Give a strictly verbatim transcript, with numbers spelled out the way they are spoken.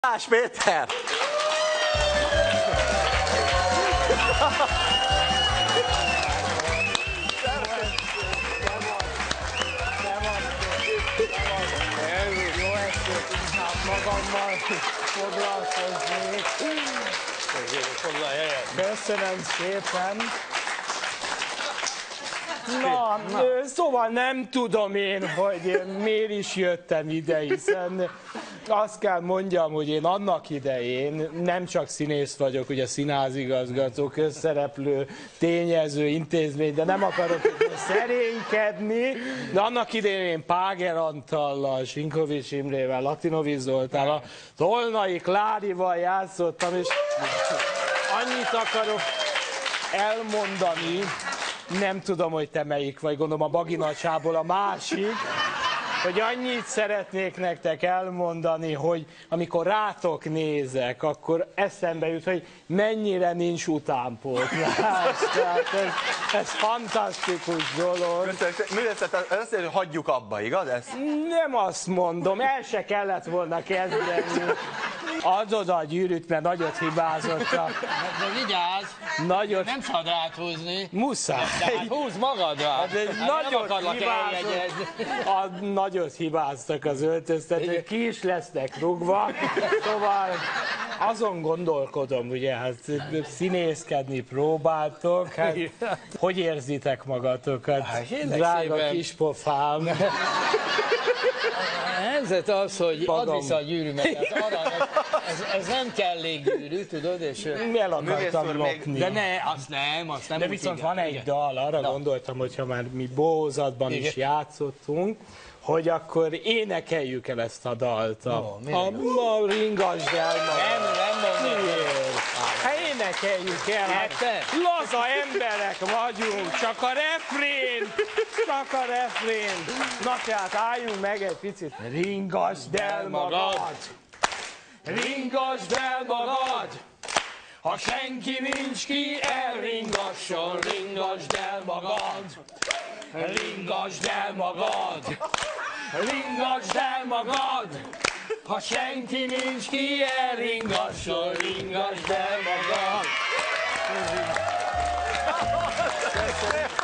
Ás Péter! Jó estét, inkább magammal foglalkoznék. Foglalj helyet. Köszönöm szépen. Na, ö, szóval nem tudom én, hogy miért is jöttem ide, hiszen azt kell mondjam, hogy én annak idején nem csak színész vagyok, ugye színházigazgató, közszereplő, tényező, intézmény, de nem akarok itt szerénykedni, de annak idején én Páger Antallal, Sinkovics Imrével, Latinovics Zoltánnal, Tolnai Klárival játszottam, és annyit akarok elmondani, nem tudom, hogy te melyik vagy, gondolom a Baginacsából a másik, hogy annyit szeretnék nektek elmondani, hogy amikor rátok nézek, akkor eszembe jut, hogy mennyire nincs utánpótlás. Tehát ez, ez fantasztikus dolog. Művészet, azt mondja, hogy hagyjuk abba, igaz? Ez? Nem azt mondom, el se kellett volna kezdeni. Adod a gyűrűt, mert nagyot hibázottak. De vigyázz! Nagyot... Nem szabad ráthúzni. Muszáj. Hát húzd magadra! Hát egy Hát nagyot nem akarlak hibázott, eljegyezni. a nagyot hibáztak az öltöztetők, ki is lesznek rúgva, szóval azon gondolkodom, ugye, hát színészkedni próbáltok, hát hogy érzitek magatokat, Hát, kérlek drága szépen. kispofám? A helyzet az, hogy Magam. add vissza a gyűrűmet. Hát arra, ez, ez nem kell gyűrű, tudod? És, El akartam Művész úr, még- lopni. de ne, azt nem, azt nem. De úgy viszont hívják. van egy Igen. dal, arra Na. gondoltam, hogyha már mi bohózatban is Igen. játszottunk, hogy akkor énekeljük el ezt a dalt. A, Ó, miért? a, a ringasd el magad. Nem, nem mondom. Miért? Hát énekeljük el. Hát Érted? laza emberek vagyunk, csak a refrén, csak a refrén. Na tehát álljunk meg egy picit. Ringasd el magad. Ringasd el magad. Ha senki nincs ki, elringasson, ringasd el magad. Ringasd el magad. Ringasd el magad. Ha senki nincs ki, elringasson, ringasd el magad.